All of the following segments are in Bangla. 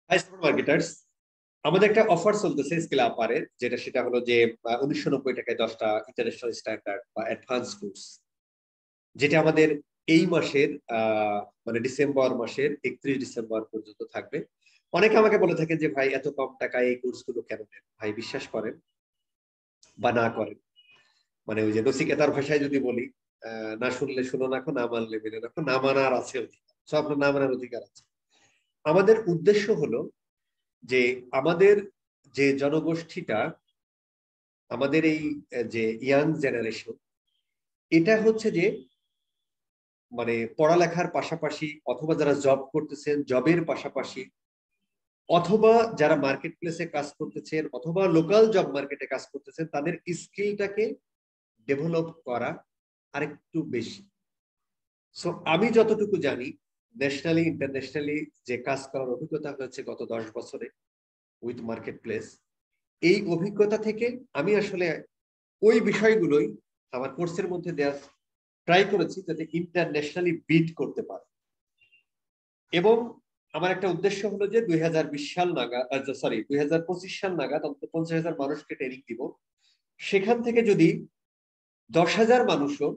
হাই সুপার মার্কেটার্স, আমাদের একটা অফার চলতেছে স্কিল আপারে, সেটা হলো যে 1990 টাকায় 10টা ইন্টারন্যাশনাল স্ট্যান্ডার্ড বা অ্যাডভান্স কোর্স, যেটা আমাদের এই মাসের মানে ডিসেম্বর মাসের 31 ডিসেম্বর পর্যন্ত থাকবে। অনেকে আমাকে বলে থাকেন যে ভাই এত কম টাকায় এই কোর্স গুলো কেন নেন? ভাই বিশ্বাস করেন বা না করেন, মানে ওই যে নচিকেতার ভাষায় যদি বলি, না শুনলে শুনো না, না মানলে মেনে রাখো, না মানার আছে অধিকার, সব আপনার না মানার অধিকার আছে। আমাদের উদ্দেশ্য হলো যে আমাদের যে জনগোষ্ঠীটা, আমাদের এই যে ইয়াং জেনারেশন, এটা হচ্ছে যে মানে পড়ালেখার পাশাপাশি অথবা যারা জব করতেছেন জবের পাশাপাশি, অথবা যারা মার্কেট প্লেসে কাজ করতেছেন অথবা লোকাল জব মার্কেটে কাজ করতেছেন, তাদের স্কিলটাকে ডেভেলপ করা আরেকটু বেশি। সো আমি যতটুকু জানি, ন্যাশনালি ইন্টারন্যাশনালি যে কাজ করার অভিজ্ঞতা হয়েছে গত 10 বছরে উইথ মার্কেট প্লেস, এই অভিজ্ঞতা থেকে আমি আসলে ওই বিষয়গুলোই আমার কোর্সের মধ্যে দেওয়ার ট্রাই করেছি, যাতে ইন্টারন্যাশনালি বিট করতে পারে। এবং আমার একটা উদ্দেশ্য হলো যে 2020 সাল নাগাদ, সরি 2025 সাল নাগাদ অন্তত 50,000 মানুষকে ট্রেনিং দিব। সেখান থেকে যদি 10,000 মানুষও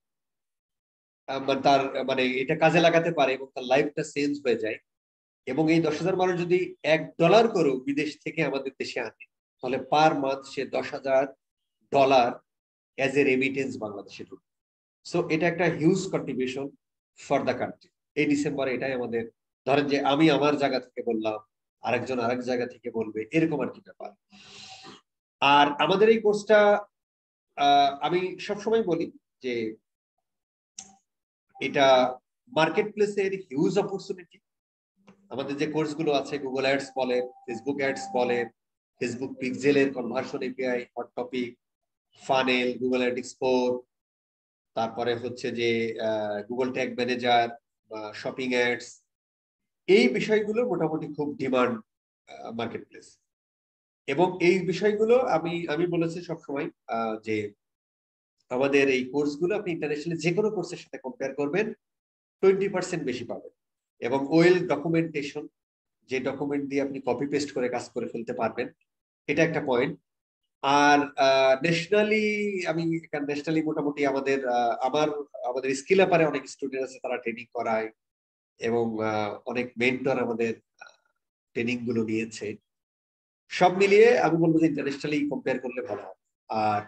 তার মানে এটা কাজে লাগাতে পারে এবং তার লাইফটা চেঞ্জ হয়ে যায়, এবং এই 10,000 মানুষ যদি $1 করেও বিদেশ থেকে আমাদের দেশে আনে, তাহলে পার মান্থ সে $10,000 অ্যাজ এ রেমিটেন্স বাংলাদেশে ঢুকবে। সো এটা একটা huge contribution for the country. এই ডিসেম্বরে এটাই আমাদের, ধরেন যে আমি আমার জায়গা থেকে বললাম, আরেকজন আরেক জায়গা থেকে বলবে, এরকম আর কি ব্যাপার। আর আমাদের এই কোর্সটা আমি সবসময় বলি যে এটা মার্কেট প্লেসের হিউজ অপরচুনিটি। আমাদের যে কোর্স গুলো আছে, গুগল অ্যাডস বলেন, ফেসবুক অ্যাডস বলেন, ফেসবুক পিক্সেলের conversion API, hot topic, funnel, Google ad export, তারপরে হচ্ছে যে গুগল ট্যাগ ম্যানেজার বা শপিং অ্যাডস, এই বিষয়গুলো মোটামুটি খুব ডিমান্ড মার্কেট প্লেস। এবং এই বিষয়গুলো আমি আমি বলেছি সবসময় যে আমাদের এই কোর্সগুলো আপনি ইন্টারন্যাশনালি যে কোনো কোর্সের সাথে কম্পেয়ার করবেন, 20% বেশি পাবেন। এবং ওয়েল ডকুমেন্টেশন, যে ডকুমেন্ট দিয়ে আপনি কপি পেস্ট করে কাজ করে ফেলতে পারবেন, এটা একটা পয়েন্ট। আর ন্যাশনালি, আমি ন্যাশনালি মোটামুটি আমাদের আমাদের স্কিল আপারে অনেক স্টুডেন্ট আছে, তারা ট্রেনিং করায় এবং অনেক মেন্টর আমাদের ট্রেনিং গুলো নিয়েছে। সব মিলিয়ে আমি বলবো যে ইন্টারন্যাশনালি কম্পেয়ার করলে ভালো হবে। আর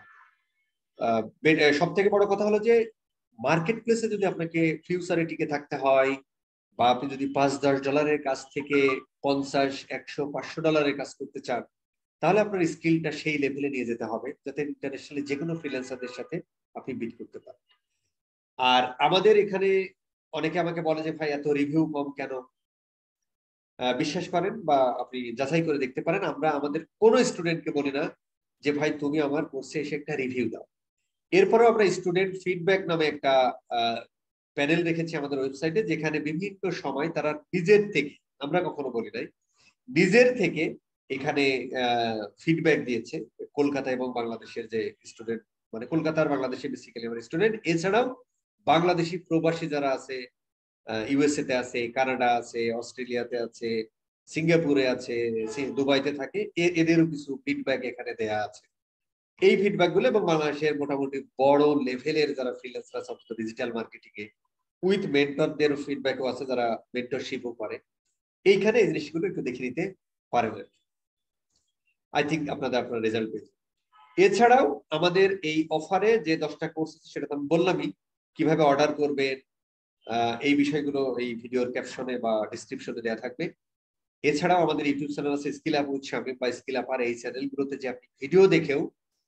সব থেকে বড় কথা হলো যে মার্কেট প্লেসে যদি আপনাকে ফিউচারে টিকে থাকতে হয়, বা আপনি যদি $5-10 কাজ থেকে 50, 100, $500 কাজ করতে চান, তাহলে আপনার স্কিলটা সেই লেভেলে নিয়ে যেতে হবে, যাতে ইন্টারন্যাশনালি যে কোনো ফ্রিল্যান্সারদের সাথে আপনি বিট করতে পারেন। আর আমাদের এখানে অনেকে আমাকে বলে যে ভাই এত রিভিউ কম কেন? বিশ্বাস করেন বা আপনি যাচাই করে দেখতে পারেন, আমরা আমাদের কোনো স্টুডেন্টকে বলি না যে ভাই তুমি আমার কোর্সে এসে একটা রিভিউ দাও। এরপরেও আমরা স্টুডেন্ট ফিডব্যাক নামে একটা প্যানেল রেখেছি আমাদের ওয়েবসাইটে, যেখানে বিভিন্ন সময় তারা নিজের থেকে, আমরা কখনো বলি নাই, নিজের থেকে এখানে ফিডব্যাক দিয়েছে। কলকাতা এবং বাংলাদেশের যে স্টুডেন্ট, মানে কলকাতার বাংলাদেশে বেসিক্যালি আমার স্টুডেন্ট, এছাড়াও বাংলাদেশি প্রবাসী যারা আছে, ইউএসএ তে আছে, কানাডা আছে, অস্ট্রেলিয়াতে আছে, সিঙ্গাপুরে আছে, দুবাইতে থাকে, এদেরও কিছু ফিডব্যাক এখানে দেয়া আছে। এই ফিডব্যাক গুলো এবং বাংলাদেশের মোটামুটি বড় লেভেলের যারা ফ্রিল্যান্সার আছে ডিজিটাল মার্কেটিং এ উইথ মেন্টরদের ফিডব্যাকও আছে, যারা মেন্টরশিপও করে, এইখানে এই জিনিসগুলো একটু দেখে নিতে পারেন। আই থিঙ্ক আপনার রেজাল্ট পেয়ে। এছাড়াও আমাদের এই অফারে যে 10টা কোর্স আছে, সেটা তো আমি বললামই, কিভাবে অর্ডার করবেন এই বিষয়গুলো এই ভিডিওর ক্যাপশনে বা ডিসক্রিপশনে দেওয়া থাকবে। এছাড়াও আমাদের ইউটিউব চ্যানেল আছে স্কিল আপ উইথ শামীম বা স্কিল আপ, আর এই চ্যানেলগুলোতে যে আপনি ভিডিও দেখেও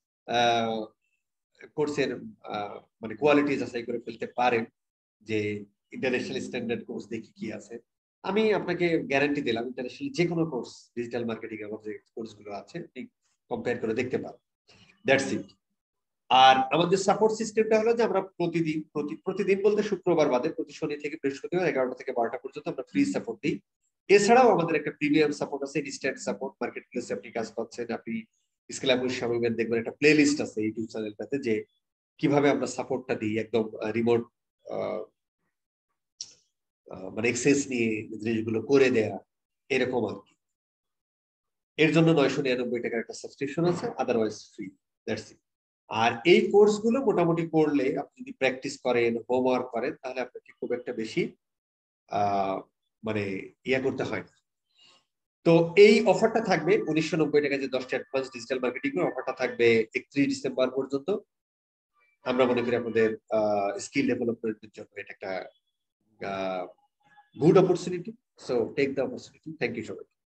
কোর্সের মানে কোয়ালিটি যাচাই করে ফেলতে পারেন, যে ইন্টারন্যাশনাল স্ট্যান্ডার্ড কোর্স দেখি কি আছে। আমি আপনাকে গ্যারান্টি দিলাম ইন্টারন্যাশনাল যে কোনো কোর্স, ডিজিটাল মার্কেটিং এর যে কোর্স গুলো আছে আপনি কম্পেয়ার করে দেখতে পারেন। That's it. আর আমাদের সাপোর্ট সিস্টেমটা হলো যে আমরা প্রতিদিন প্রতিদিন বলতে শুক্রবার বাদে প্রতি শনি থেকে বৃহস্পতিবার 11টা থেকে 12টা পর্যন্ত আমরা ফ্রি সাপোর্ট দিই। এছাড়াও আমাদের একটা প্রিমিয়াম সাপোর্ট আছে, ইনস্ট্যান্ট সাপোর্ট। মার্কেট প্লেসে আপনি কাজ পাচ্ছেন, আপনি স্কিল আপ উইথ শামীমের দেখবেন একটা প্লে লিস্ট আছে ইউটিউব চ্যানেলটাতে, যে কিভাবে আমরা সাপোর্টটা দিই, একদম রিমোট মানে এক্সেস নিয়ে জিনিসগুলো করে দেয়া, এরকম আর কি। এর জন্য 999 টাকার একটা সাবস্ক্রিপশন আছে, আদারওয়াইজ ফ্রি, দ্যাটস ইট। আর এই কোর্সগুলো মোটামুটি করলে আপনি যদি প্র্যাকটিস করেন, হোমওয়ার্ক করেন, তাহলে আপনাকে খুব একটা বেশি মানে করতে হয় না। তো এই অফারটা থাকবে 1990 টাকা, যে 10টা অ্যাডভান্স ডিজিটাল মার্কেটিং এর অফারটা থাকবে 31 ডিসেম্বর পর্যন্ত। আমরা মনে করি আপনাদের স্কিল ডেভেলপমেন্টের জন্য এটা একটা good opportunity. So take the opportunity. Thank you so much.